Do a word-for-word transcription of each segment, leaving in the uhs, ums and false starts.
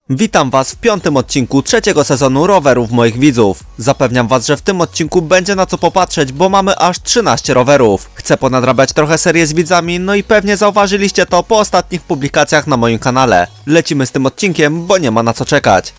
Witam was w piątym odcinku trzeciego sezonu rowerów moich widzów. Zapewniam was, że w tym odcinku będzie na co popatrzeć, bo mamy aż trzynaście rowerów. Chcę ponadrabiać trochę serię z widzami, no i pewnie zauważyliście to po ostatnich publikacjach na moim kanale. Lecimy z tym odcinkiem, bo nie ma na co czekać.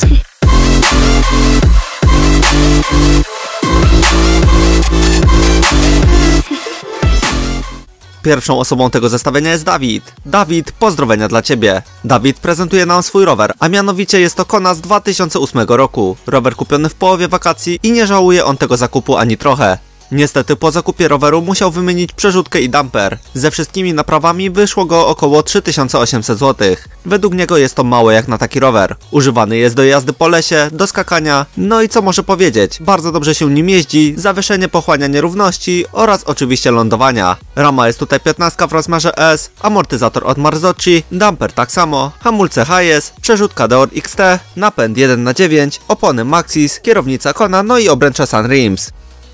Pierwszą osobą tego zestawienia jest Dawid. Dawid, pozdrowienia dla ciebie. Dawid prezentuje nam swój rower, a mianowicie jest to Kona z dwa tysiące ósmego roku. Rower kupiony w połowie wakacji i nie żałuje on tego zakupu ani trochę. Niestety po zakupie roweru musiał wymienić przerzutkę i damper. Ze wszystkimi naprawami wyszło go około trzy tysiące osiemset złotych. Według niego jest to mało jak na taki rower. Używany jest do jazdy po lesie, do skakania, no i co może powiedzieć, bardzo dobrze się nim jeździ, zawieszenie pochłania nierówności oraz oczywiście lądowania. Rama jest tutaj piętnastka w rozmiarze S, amortyzator od Marzocchi, damper tak samo, hamulce H S, przerzutka Deore X T, napęd jeden na dziewięć, opony Maxxis, kierownica Kona, no i obręcze Sunrims.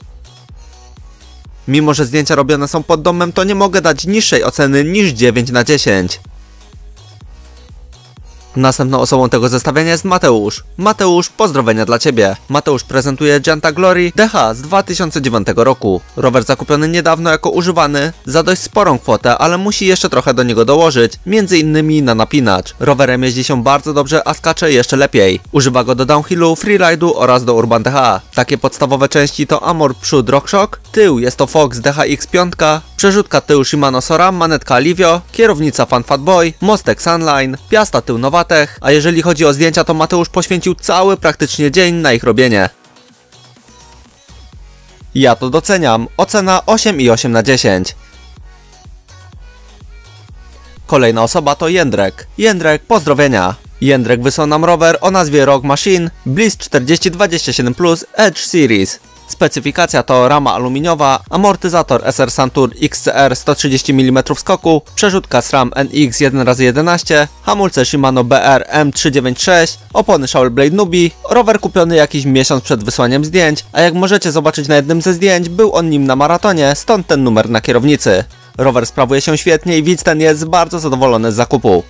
Mimo że zdjęcia robione są pod domem, to nie mogę dać niższej oceny niż dziewięć na dziesięć. Następną osobą tego zestawienia jest Mateusz. Mateusz, pozdrowienia dla ciebie. Mateusz prezentuje Gianta Glory D H z dwa tysiące dziewiątego roku. Rower zakupiony niedawno jako używany za dość sporą kwotę, ale musi jeszcze trochę do niego dołożyć, między innymi na napinacz. Rowerem jeździ się bardzo dobrze, a skacze jeszcze lepiej. Używa go do downhillu, freeride'u oraz do urban D H. Takie podstawowe części to amort przód RockShox, tył jest to Fox D H X pięć, przerzutka tył Shimano Soram, manetka Livio, kierownica Fun Fat Boy, mostek Sunline, piasta tył Novatech, a jeżeli chodzi o zdjęcia, to Mateusz poświęcił cały praktycznie dzień na ich robienie. Ja to doceniam, ocena osiem i osiem na dziesięć. Kolejna osoba to Jędrek. Jędrek, pozdrowienia. Jędrek wysłał nam rower o nazwie Rock Machine Bliss czterdzieści dwadzieścia siedem plus Edge Series. Specyfikacja to rama aluminiowa, amortyzator S R Santur X C R sto trzydzieści milimetrów skoku, przerzutka SRAM N X jeden razy jedenaście, hamulce Shimano B R M trzysta dziewięćdziesiąt sześć, opony Shower Blade Nubi. Rower kupiony jakiś miesiąc przed wysłaniem zdjęć, a jak możecie zobaczyć na jednym ze zdjęć, był on nim na maratonie, stąd ten numer na kierownicy. Rower sprawuje się świetnie i widz ten jest bardzo zadowolony z zakupu.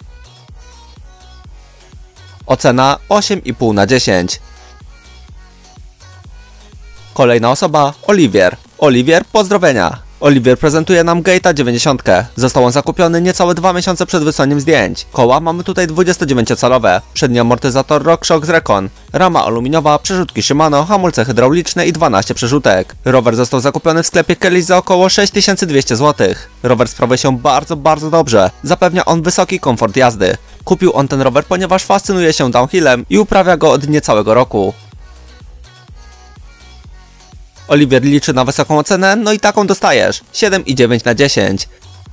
Ocena osiem i pół na dziesięć. Kolejna osoba, Oliwier. Oliwier, pozdrowienia. Oliwier prezentuje nam Gate'a dziewięćdziesiąt. Został on zakupiony niecałe dwa miesiące przed wysłaniem zdjęć. Koła mamy tutaj dwudziestodziewięciocalowe. Przedni amortyzator RockShox Recon. Rama aluminiowa, przerzutki Shimano, hamulce hydrauliczne i dwanaście przerzutek. Rower został zakupiony w sklepie Kelly za około sześć tysięcy dwieście złotych. Rower sprawuje się bardzo, bardzo dobrze. Zapewnia on wysoki komfort jazdy. Kupił on ten rower, ponieważ fascynuje się downhillem i uprawia go od niecałego roku. Oliwier liczy na wysoką ocenę, no i taką dostajesz, siedem i dziewięć na dziesięć.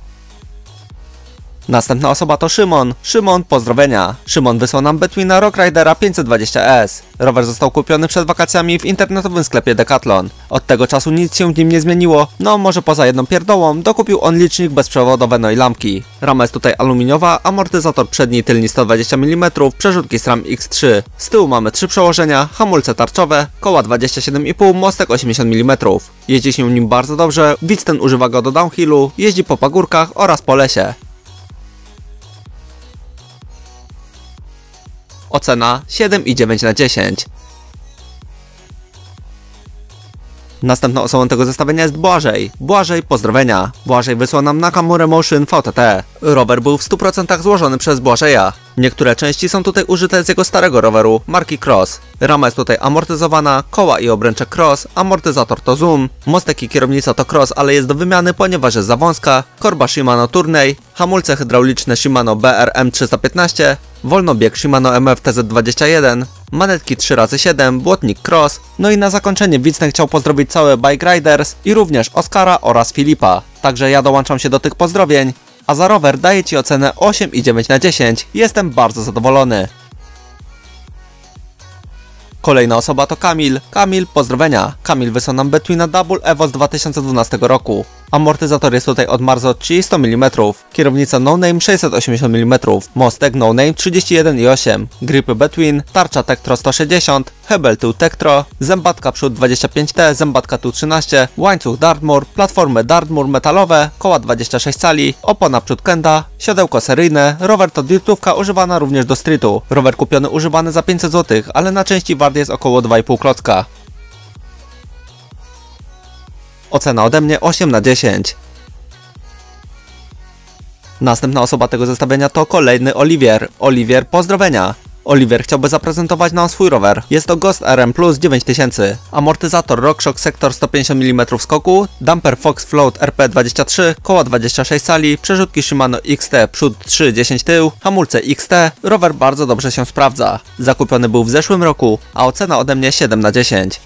Następna osoba to Szymon. Szymon, pozdrowienia. Szymon wysłał nam Betwina Rock Ridera pięćset dwadzieścia S. Rower został kupiony przed wakacjami w internetowym sklepie Decathlon. Od tego czasu nic się w nim nie zmieniło, no może poza jedną pierdołą, dokupił on licznik bezprzewodowy, no i lampki. Rama jest tutaj aluminiowa, amortyzator przedni i tylni sto dwadzieścia milimetrów, przerzutki SRAM X trzy. Z tyłu mamy trzy przełożenia, hamulce tarczowe, koła dwadzieścia siedem i pół, mostek osiemdziesiąt milimetrów. Jeździ się nim bardzo dobrze, widz ten używa go do downhillu, jeździ po pagórkach oraz po lesie. Ocena siedem i dziewięć na dziesięć. Następną osobą tego zestawienia jest Błażej. Błażej, pozdrowienia. Błażej wysłał nam Nakamura Motion V T T. Rower był w stu procentach złożony przez Błażeja. Niektóre części są tutaj użyte z jego starego roweru, marki Cross. Rama jest tutaj amortyzowana, koła i obręcze Cross, amortyzator to Zoom, mostek i kierownica to Cross, ale jest do wymiany, ponieważ jest za wąska, korba Shimano Tourney, hamulce hydrauliczne Shimano B R M trzysta piętnaście, wolnobieg Shimano M F T Z dwadzieścia jeden, manetki trzy razy siedem, błotnik Cross, no i na zakończenie widz ten chciał pozdrowić całe Bike Riders i również Oskara oraz Filipa. Także ja dołączam się do tych pozdrowień, a za rower daję ci ocenę osiem i dziewięć na dziesięć. Jestem bardzo zadowolony. Kolejna osoba to Kamil. Kamil, pozdrowienia. Kamil wysłał nam Betwina Double Evo z dwa tysiące dwunastego roku. Amortyzator jest tutaj od Marzocchi sto milimetrów, kierownica No Name sześćset osiemdziesiąt milimetrów, mostek No Name trzydzieści jeden i osiem, gripy Between, tarcza Tektro sto sześćdziesiąt, hebel tył Tektro, zębatka przód dwadzieścia pięć T, zębatka tył trzynaście, łańcuch Dartmoor, platformy Dartmoor metalowe, koła dwadzieścia sześć cali, opona przód Kenda, siodełko seryjne, rower to dirtówka używana również do streetu. Rower kupiony używany za pięćset złotych, ale na części wart jest około dwa i pół klocka. Ocena ode mnie osiem na dziesięć. Następna osoba tego zestawienia to kolejny Oliwier. Oliwier, pozdrowienia. Oliwier chciałby zaprezentować nam swój rower. Jest to Ghost R M Plus dziewięć tysięcy. Amortyzator RockShox Sector sto pięćdziesiąt milimetrów skoku, dumper Fox Float R P dwadzieścia trzy, koła dwadzieścia sześć cali, przerzutki Shimano X T przód trzy dziesięć tył, hamulce X T. Rower bardzo dobrze się sprawdza. Zakupiony był w zeszłym roku, a ocena ode mnie siedem na dziesięć.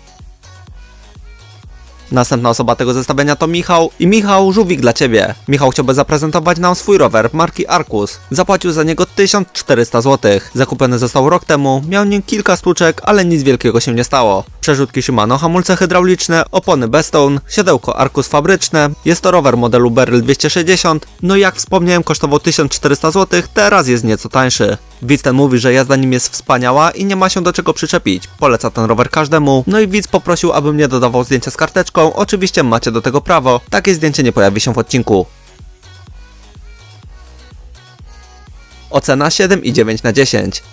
Następna osoba tego zestawienia to Michał i Michał, żółwik dla Ciebie. Michał chciałby zaprezentować nam swój rower marki Arcus. Zapłacił za niego tysiąc czterysta złotych. Zakupiony został rok temu, miał nim kilka stłuczek, ale nic wielkiego się nie stało. Przerzutki Shimano, hamulce hydrauliczne, opony Bestone, siodełko Arcus fabryczne. Jest to rower modelu Beryl dwieście sześćdziesiąt. No i jak wspomniałem, kosztował tysiąc czterysta złotych, teraz jest nieco tańszy. Widz ten mówi, że jazda nim jest wspaniała i nie ma się do czego przyczepić. Poleca ten rower każdemu. No i widz poprosił, abym nie dodawał zdjęcia z karteczką. Oczywiście macie do tego prawo. Takie zdjęcie nie pojawi się w odcinku. Ocena siedem i dziewięć na dziesięć.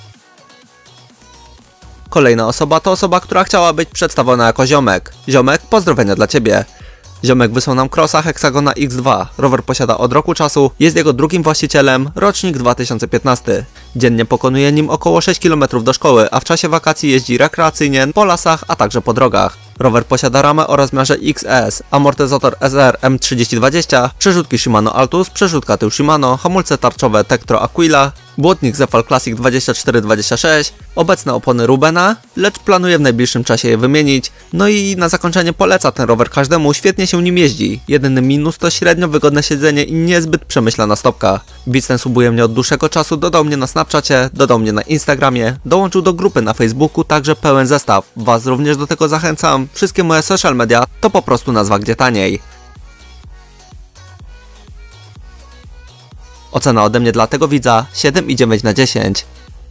Kolejna osoba to osoba, która chciała być przedstawiona jako ziomek. Ziomek, pozdrowienia dla Ciebie. Ziomek wysłał nam Crossa Hexagona X dwa. Rower posiada od roku czasu, jest jego drugim właścicielem, rocznik dwa tysiące piętnasty. Dziennie pokonuje nim około sześć kilometrów do szkoły, a w czasie wakacji jeździ rekreacyjnie po lasach, a także po drogach. Rower posiada ramę o rozmiarze X S, amortyzator S R M trzydzieści dwadzieścia, przerzutki Shimano Altus, przerzutka tył Shimano, hamulce tarczowe Tektro Aquila, błotnik Zefal Classic dwadzieścia cztery dwadzieścia sześć, obecne opony Rubena, lecz planuje w najbliższym czasie je wymienić. No i na zakończenie poleca ten rower każdemu, świetnie się nim jeździ. Jedyny minus to średnio wygodne siedzenie i niezbyt przemyślana stopka. Widz ten subuje mnie od dłuższego czasu, dodał mnie na Snapchacie, dodał mnie na Instagramie, dołączył do grupy na Facebooku, także pełen zestaw. Was również do tego zachęcam. Wszystkie moje social media to po prostu nazwa gdzie taniej. Ocena ode mnie dla tego widza siedem i dziewięć na dziesięć.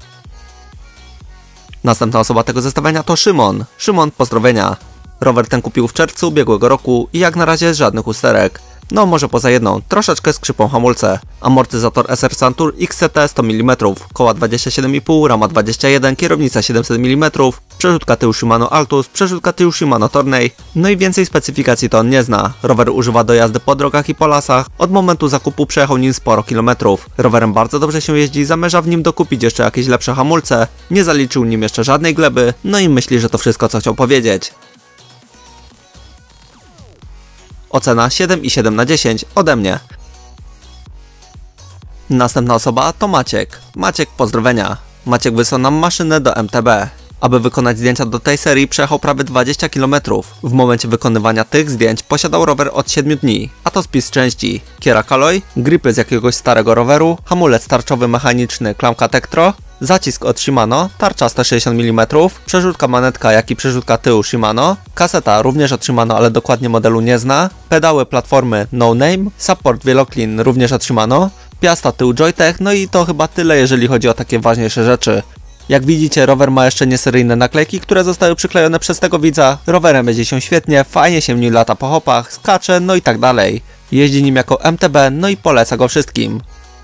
Następna osoba tego zestawienia to Szymon. Szymon, pozdrowienia. Rower ten kupił w czerwcu ubiegłego roku i jak na razie żadnych usterek. No może poza jedną, troszeczkę skrzypą hamulce. Amortyzator S R Santur X C T sto milimetrów, koła dwadzieścia siedem i pół, rama dwadzieścia jeden, kierownica siedemset milimetrów, przerzutka tył Shimano Altus, przerzutka tył Shimano Tourney. No i więcej specyfikacji to on nie zna. Rower używa do jazdy po drogach i po lasach. Od momentu zakupu przejechał nim sporo kilometrów. Rowerem bardzo dobrze się jeździ, zamierza w nim dokupić jeszcze jakieś lepsze hamulce. Nie zaliczył nim jeszcze żadnej gleby, no i myśli, że to wszystko co chciał powiedzieć. Ocena siedem i siedem na dziesięć ode mnie. Następna osoba to Maciek. Maciek, pozdrowienia. Maciek wysłał nam maszynę do M T B. Aby wykonać zdjęcia do tej serii przejechał prawie dwadzieścia kilometrów. W momencie wykonywania tych zdjęć posiadał rower od siedmiu dni, a to spis części: kiera Caloi, gripy z jakiegoś starego roweru, hamulec tarczowy mechaniczny klamka Tektro, zacisk od Shimano, tarcza sto sześćdziesiąt milimetrów, przerzutka manetka jak i przerzutka tyłu Shimano, kaseta również od Shimano, ale dokładnie modelu nie zna, pedały platformy No Name, support wieloklin również od Shimano, piasta tył Joytech, no i to chyba tyle jeżeli chodzi o takie ważniejsze rzeczy. Jak widzicie, rower ma jeszcze nieseryjne naklejki, które zostały przyklejone przez tego widza. Rowerem jeździ się świetnie, fajnie się nim lata po hopach, skacze, no i tak dalej. Jeździ nim jako M T B, no i poleca go wszystkim.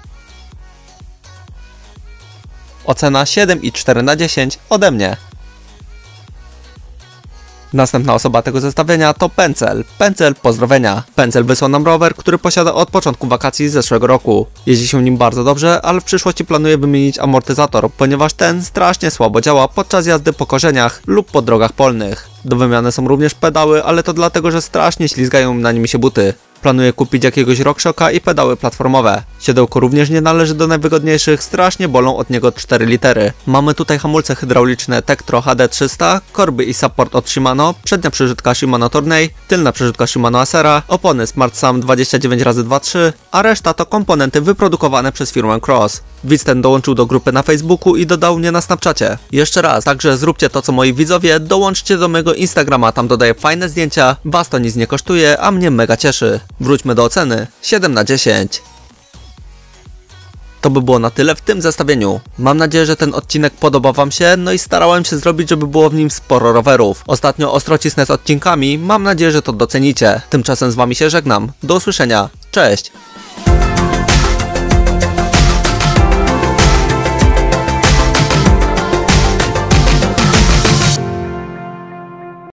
Ocena siedem i cztery na dziesięć ode mnie. Następna osoba tego zestawienia to Pęcel. Pęcel, pozdrowienia. Pęcel wysłał nam rower, który posiada od początku wakacji z zeszłego roku. Jeździ się nim bardzo dobrze, ale w przyszłości planuje wymienić amortyzator, ponieważ ten strasznie słabo działa podczas jazdy po korzeniach lub po drogach polnych. Do wymiany są również pedały, ale to dlatego, że strasznie ślizgają na nim się buty. Planuje kupić jakiegoś RockShoxa i pedały platformowe. Siodełko również nie należy do najwygodniejszych, strasznie bolą od niego cztery litery. Mamy tutaj hamulce hydrauliczne Tektro H D trzysta, korby i support od Shimano, przednia przerzutka Shimano Tourney, tylna przerzutka Shimano Acera, opony Smart Sam dwadzieścia dziewięć razy dwa trzy, a reszta to komponenty wyprodukowane przez firmę Cross. Widz ten dołączył do grupy na Facebooku i dodał mnie na Snapchacie. Jeszcze raz, także zróbcie to co moi widzowie, dołączcie do mojego Instagrama, tam dodaję fajne zdjęcia, was to nic nie kosztuje, a mnie mega cieszy. Wróćmy do oceny siedem na dziesięć. To by było na tyle w tym zestawieniu. Mam nadzieję, że ten odcinek podoba wam się, no i starałem się zrobić, żeby było w nim sporo rowerów. Ostatnio ostro cisnę z odcinkami, mam nadzieję, że to docenicie. Tymczasem z wami się żegnam. Do usłyszenia. Cześć!